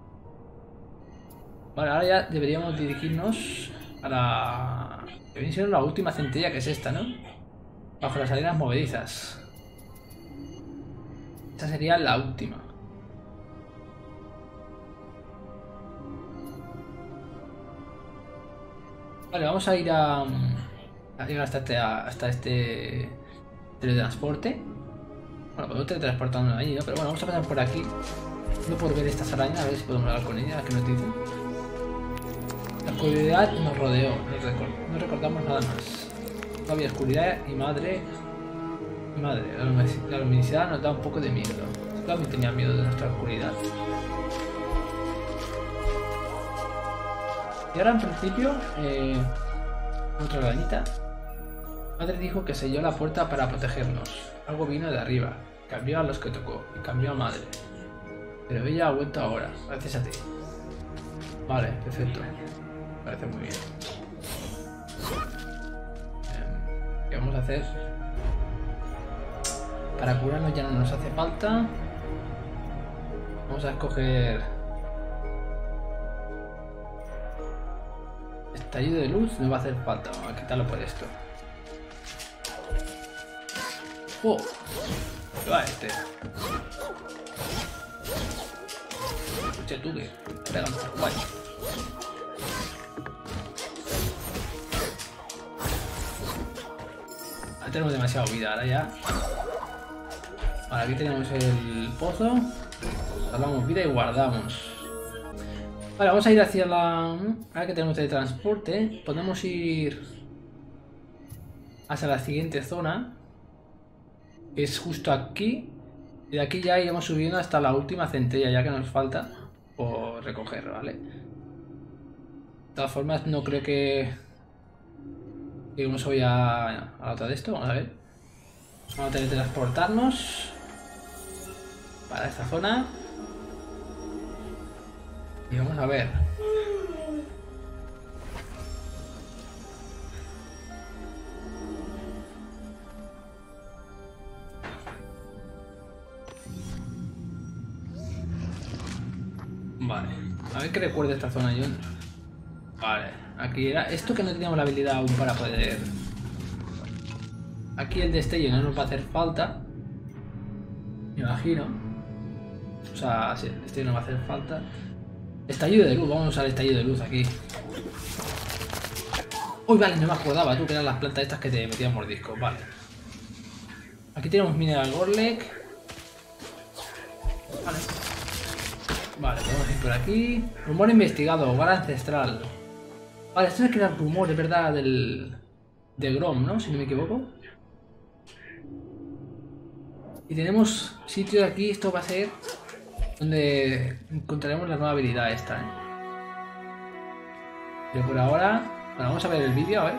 S1: Vale, ahora ya deberíamos dirigirnos a la... que viene siendo la última centella, que es esta, ¿no? Bajo las arenas movedizas. Esta sería la última. Vale, vamos a ir a llegar hasta este teletransporte. Bueno, podemos teletransportarnos ahí, ¿no? Pero bueno, vamos a pasar por aquí. No por ver estas arañas, a ver si podemos hablar con ellas, que nos dicen. La oscuridad nos rodeó, no recordamos nada más. No había oscuridad y madre, la luminosidad nos da un poco de miedo. Claro que tenía miedo de nuestra oscuridad. Y ahora en principio, otra arañita. Madre dijo que selló la puerta para protegernos. Algo vino de arriba, cambió a los que tocó y cambió a madre. Pero ella ha vuelto ahora, gracias a ti. Vale, perfecto. Parece muy bien. ¿Qué vamos a hacer? Para curarnos ya no nos hace falta. Vamos a escoger... estallido de luz no va a hacer falta. Vamos a quitarlo por esto. ¡Oh! ¿Qué va este? Escucha tú que pega mucho. Guay. Ahora tenemos demasiada vida, ahora ya. Vale, aquí tenemos el pozo. Salvamos vida y guardamos. Vale, vamos a ir hacia la... Ahora que tenemos el transporte, podemos ir hacia la siguiente zona. Es justo aquí. Y de aquí ya iremos subiendo hasta la última centella, ya que nos falta por recoger, ¿vale? De todas formas, no creo que lleguemos hoy a la otra de esto. Vamos a ver. Vamos a teletransportarnos para esta zona. Y vamos a ver. Vale, a ver qué recuerda esta zona yo. Vale, aquí era esto que no teníamos la habilidad aún para poder. Aquí el destello no nos va a hacer falta, me imagino. O sea, sí, el destello no va a hacer falta. Estallido de luz, vamos a usar el estallido de luz aquí. Uy, vale, no me acordaba tú que eran las plantas estas que te metían mordiscos, vale. Aquí tenemos Mineral Gorlek. Vale. Vale, podemos ir por aquí. Rumor investigado, hogar ancestral. Vale, esto es que era el rumor, de verdad, de Grom, ¿no? Si no me equivoco. Y tenemos sitio de aquí, esto va a ser donde encontraremos la nueva habilidad esta, ¿eh? Pero por ahora, bueno, vamos a ver el vídeo, a ver.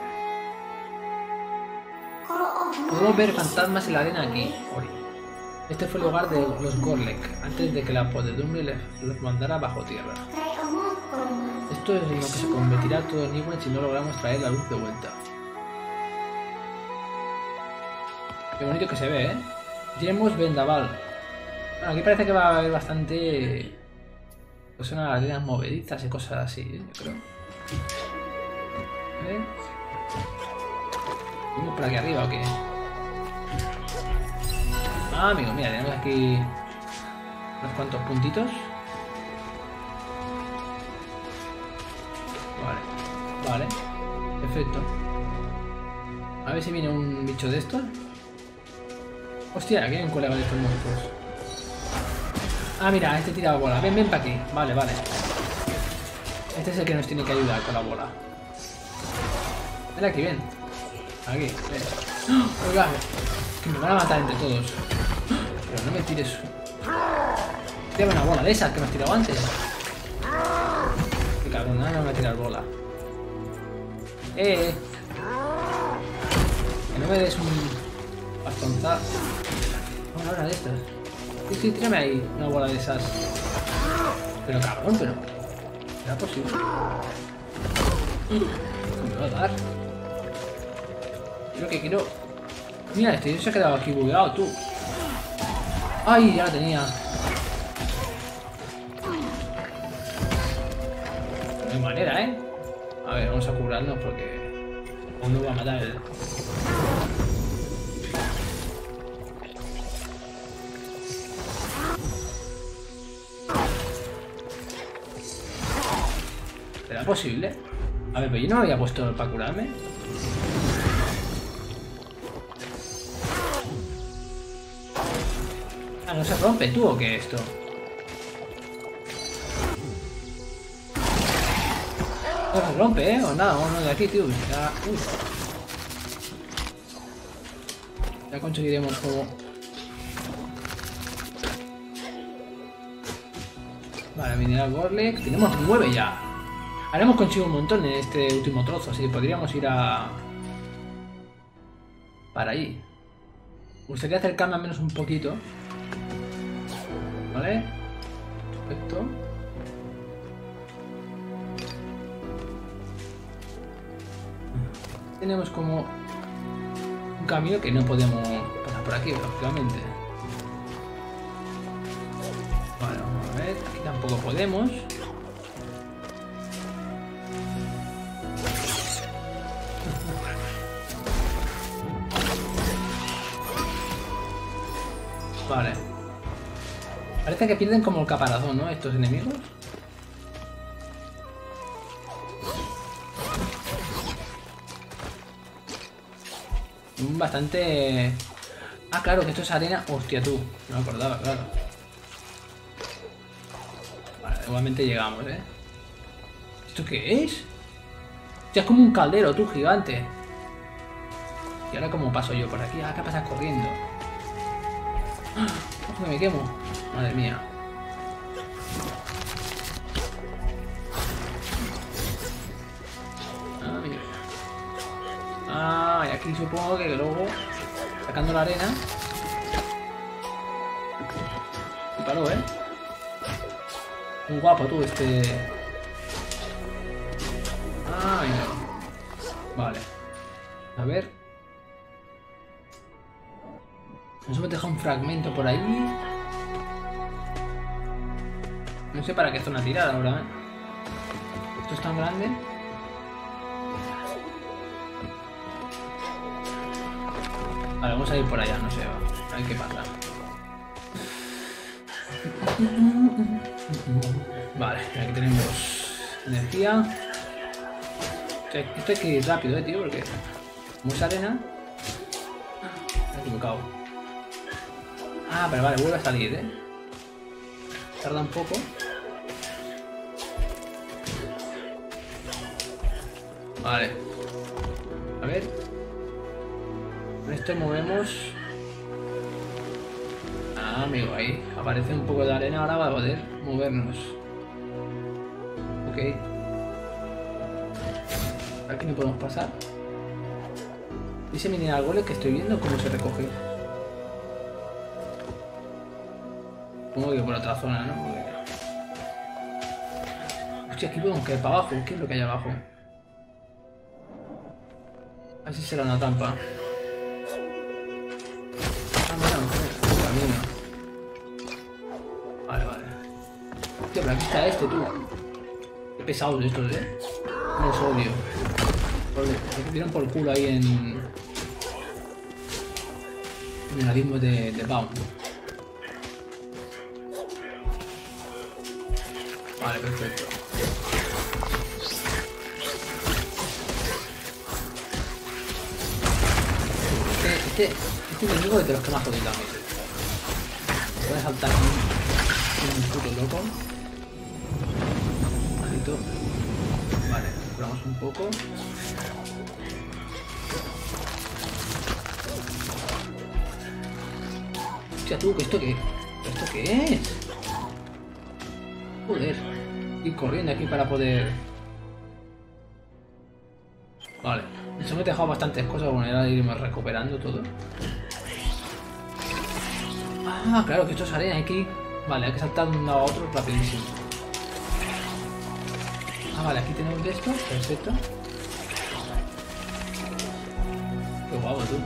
S1: Podemos ver fantasmas en la arena aquí, Ori. Este fue el hogar de los Gorlek, antes de que la podredumbre los mandara bajo tierra. Esto es en lo que se convertirá todo Nightwind si no logramos traer la luz de vuelta. Qué bonito que se ve, ¿eh? Tenemos Vendaval. Bueno, aquí parece que va a haber bastante... Pues son arenas movedizas y cosas así, ¿eh? Yo creo. A ver... ¿Vamos por aquí arriba o qué? Ah, amigo, mira, tenemos aquí unos cuantos puntitos. Vale, vale, perfecto. A ver si viene un bicho de estos. Hostia, aquí hay un colega de estos monstruos. Ah, mira, este tira la bola. Ven, ven para aquí. Vale, vale. Este es el que nos tiene que ayudar con la bola. Ven aquí, ven. Aquí, ven. ¡Oh! Oiga, que me van a matar entre todos. Pero no me tires. Tírame una bola de esas que me has tirado antes. Qué cabrón, no me va a tirar bola. Que no me des un bastonzazo. Una bola de estas. Sí, sí, tírame ahí una bola de esas. Pero cabrón, pero... ¿Será posible? ¿Cómo me va a dar? Creo que quiero... Mira, este se ha quedado aquí bugueado, tú. ¡Ay! Ya la tenía. No hay manera, ¿eh? A ver, vamos a curarnos porque... No nos va a matar el... ¿Será posible? A ver, pero yo no me había puesto para curarme. Ah, ¿no se rompe tú o qué esto? No se rompe, ¿eh? O nada, vamos de aquí, tío. Ya, ya conseguiremos como... Vale, Mineral Gorlek. Tenemos 9 ya. Ahora hemos conseguido un montón en este último trozo, así que podríamos ir a... para ahí. Me gustaría acercarme al menos un poquito. ¿Vale? Perfecto. Tenemos como un camino que no podemos pasar por aquí, lógicamente. Vale, vamos a ver. Aquí tampoco podemos. Vale. Parece que pierden como el caparazón, ¿no? Estos enemigos. Bastante... Ah, claro, que esto es arena. Hostia, tú. No me acordaba, claro. Vale, igualmente llegamos, ¿eh? ¿Esto qué es? Hostia, es como un caldero, tú, gigante. ¿Y ahora cómo paso yo por aquí? Ah, ¿qué pasa corriendo? ¡Ojo que me quemo! Madre mía. Ah, mira. Ah, y aquí supongo que luego, sacando la arena... Y paró, ¿eh? Muy guapo tú, este... Ah, mira. Vale. A ver. Nos hemos dejado un fragmento por ahí. No sé para qué zona tirar ahora, ¿eh? Esto es tan grande. Vale, vamos a ir por allá, no sé. A ver qué pasa. Vale, aquí tenemos energía. Esto hay que ir rápido, tío, porque como es arena... Me he equivocado. Ah, pero vale, vuelve a salir, Tarda un poco. Vale. A ver. Con esto movemos... Ah, amigo, ahí aparece un poco de arena ahora para poder movernos. Ok. Aquí no podemos pasar. ¿Y ese mini árboles que estoy viendo cómo se recoge? Supongo que por otra zona, ¿no? Porque... Hostia, aquí podemos caer para abajo. ¿Qué es lo que hay abajo? A ver si será una trampa. Ah, mira, un camino. Vale, vale. Hostia, pero aquí está este, tú. Qué pesados estos, Los odio. Se tiran por el culo ahí en el abismo de Baum. Vale, perfecto. Este enemigo es de los que más jodido a mí. Voy a saltar un puto loco. Bajito. Vale, curamos un poco. Hostia tú, ¿esto qué? ¿Esto qué es? Joder. Ir corriendo aquí para poder... Vale. Nos hemos dejado bastantes cosas, bueno, ahora iremos recuperando todo. Ah, claro que esto es arena, hay que ir... Vale, hay que saltar de un lado a otro rapidísimo. Ah, vale, aquí tenemos de esto, perfecto. Qué guapo, tú.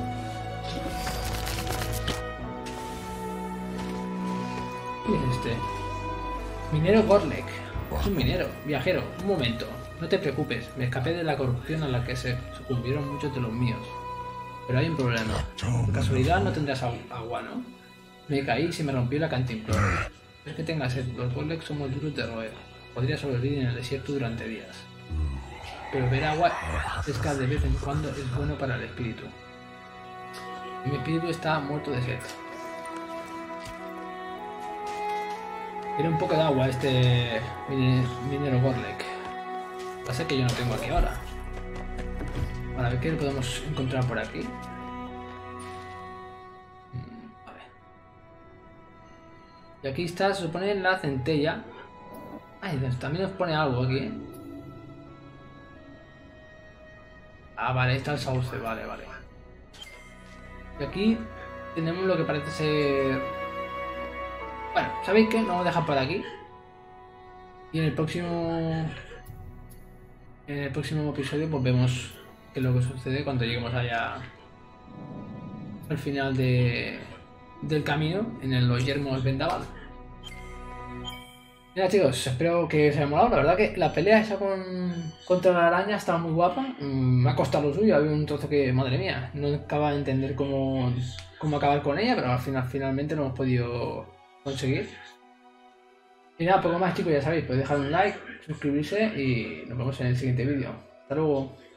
S1: ¿Qué es este? Minero Gorlek. Es un minero, viajero. Un momento, no te preocupes. Me escapé de la corrupción a la que se sucumbieron muchos de los míos. Pero hay un problema. Por casualidad no tendrás agua, ¿no? Me caí y se me rompió la cantimplora. Es que tengas sed. Los Gorlek somos duros de roer. Podría sobrevivir en el desierto durante días. Pero beber agua fresca de vez en cuando es bueno para el espíritu. Y mi espíritu está muerto de sed. Tiene un poco de agua este minero Gorlek. Pasa que yo no tengo aquí ahora. Para ver qué podemos encontrar por aquí. A ver. Y aquí está, se supone, la centella. Ay, también nos pone algo aquí. Ah, vale, está el sauce, vale, vale. Y aquí tenemos lo que parece ser... Bueno, ¿sabéis qué? Nos vamos a dejar por aquí. Y en el próximo episodio pues vemos qué es lo que sucede cuando lleguemos allá al final del camino en los yermos vendaval. Mira chicos, espero que os haya molado. La verdad que la pelea esa contra la araña estaba muy guapa. Me ha costado lo suyo, había un trozo que, madre mía, no acaba de entender cómo acabar con ella, pero al final finalmente lo hemos podido conseguir. Y nada, poco más chicos, ya sabéis, podéis dejar un like, suscribirse y nos vemos en el siguiente vídeo. Hasta luego.